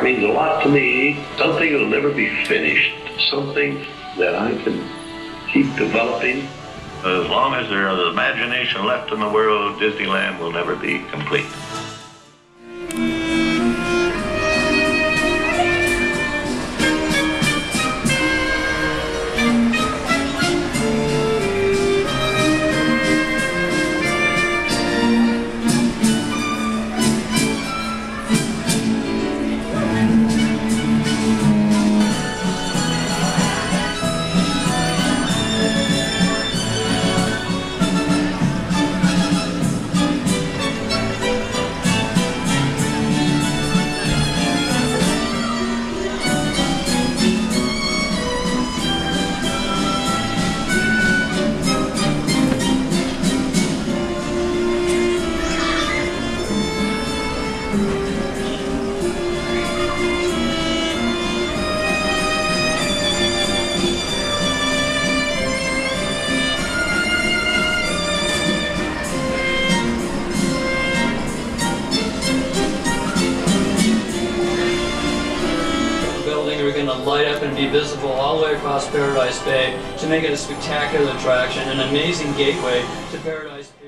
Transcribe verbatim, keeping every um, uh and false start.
park means a lot to me. Something that'll never be finished. Something that I can keep developing. As long as there is imagination left in the world, Disneyland will never be complete. We're going to light up and be visible all the way across Paradise Bay to make it a spectacular attraction, an amazing gateway to Paradise Bay.